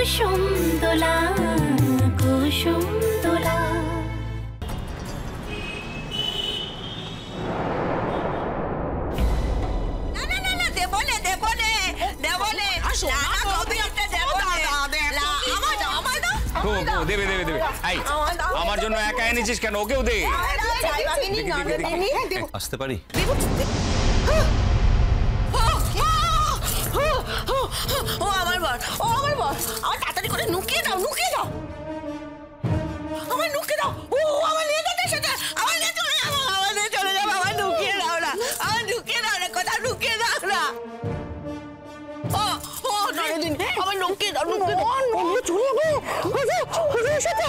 কুসুম দোলা কুসুম দোলা। দেবে দেবে দেবে আমার জন্য একা এনেছিস কেন? ওকেও দে। আসতে পারি? ও আমার বর, ও আমার বর, আমার তাড়াতাড়ি করে নুকিয়ে দাও, নুকিয়ে দাও, আমার নুকিয়ে দাও। ও আমার নিয়ে যেতে এসেছে, আমার নিয়ে চলে যাবো, আমার নিয়ে চলে যাবো, আমার নুকিয়ে দাও না, আমার নুকিয়ে দাও না, কোথাও নুকিয়ে দাও না। ও ও নারদিন, আমার নুকিয়ে দাও, নুকিয়ে দাও। চলে যাবে, এসেছে।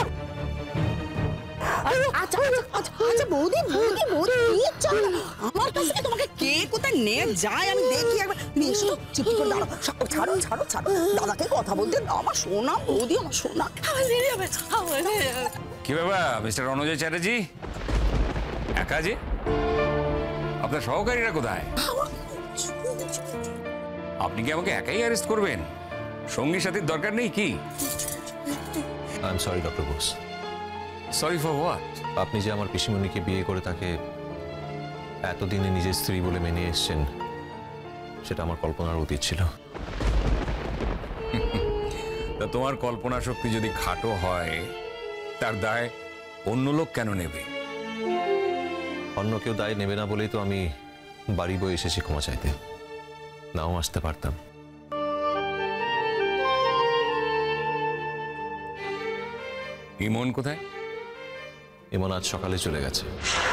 আচ্ছা আচ্ছা আচ্ছা বৌদি বৌদি বৌদি প্লিজ চলো, আমার কাছ থেকে তোমাকে কে কোথায় নিয়ে যায় আমি দেখি একবার। তুমি এসো তো, চুপি করে দাঁড়াও, ছাড়ো ছাড়ো ছাড়ো, দাদাকে কথা বলতে দাও, আমার সোনা বৌদি, আমার সোনা। আমার নিয়ে যাবে, আমার নিয়ে যাবে। কি ব্যাপার মিস্টার রণজয় চ্যাটার্জি, একা যে? আপনার সহকারীরা কোথায়? আপনি কি আমাকে একাই অ্যারেস্ট করবেন? সঙ্গী সাথীর দরকার নেই কি? I am sorry doctor Bose. Sorry for what? আপনি যে আমার পিসিমণিকে বিয়ে করে তাকে এতদিনে নিজের স্ত্রী বলে মেনে এসেছেন, সেটা আমার কল্পনার অতীত ছিল। তা তোমার কল্পনা শক্তি যদি খাটো হয়, তার দায় অন্য লোক কেন নেবে? অন্য কেউ দায় নেবে না বলেই তো আমি বাড়ি বয়ে এসেছি ক্ষমা চাইতে, নাও আসতে পারতাম। ইমন কোথায়? এমন আজ সকালে চলে গেছে।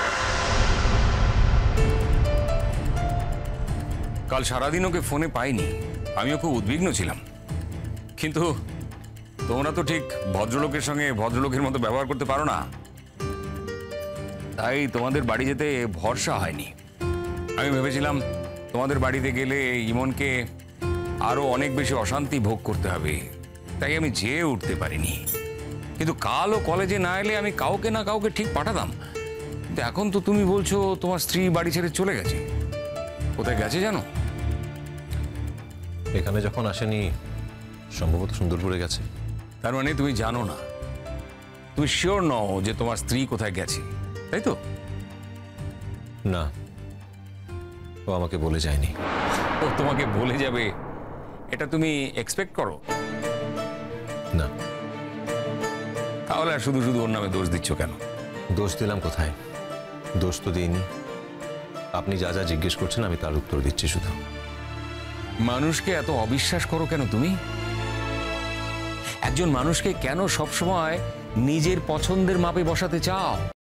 কাল সারাদিন ওকে ফোনে পাইনি, আমিও খুব উদ্বিগ্ন ছিলাম। কিন্তু তোমরা তো ঠিক ভদ্রলোকের সঙ্গে ভদ্রলোকের মতো ব্যবহার করতে পারো না, তাই তোমাদের বাড়ি যেতে ভরসা হয়নি। আমি ভেবেছিলাম তোমাদের বাড়িতে গেলে ইমনকে আরো অনেক বেশি অশান্তি ভোগ করতে হবে, তাই আমি যেয়ে উঠতে পারিনি। কিন্তু কাল ও কলেজে না এলে আমি কাউকে না কাউকে ঠিক পাঠাতাম। কিন্তু এখন তো তুমি বলছো তোমার স্ত্রী বাড়ি ছেড়ে চলে গেছে। কোথায় গেছে জানো? এখানে যখন আসেনি, সম্ভবত সুন্দরপুরে গেছে। তার মানে তুমি জানো না, তুমি শিওর নও যে তোমার স্ত্রী কোথায় গেছে, তাই তো? না, ও আমাকে বলে যায়নি। ও তোমাকে বলে যাবে এটা তুমি এক্সপেক্ট করো? না। তাহলে আর শুধু শুধু ওর নামে দোষ দিচ্ছ কেন? দোষ দিলাম কোথায়? দোষ তো দিইনি। আপনি যা যা জিজ্ঞেস করছেন আমি তার উত্তর দিচ্ছি শুধু। মানুষকে এত অবিশ্বাস করো কেন তুমি? একজন মানুষকে কেন সবসময় নিজের পছন্দের মাপে বসাতে চাও?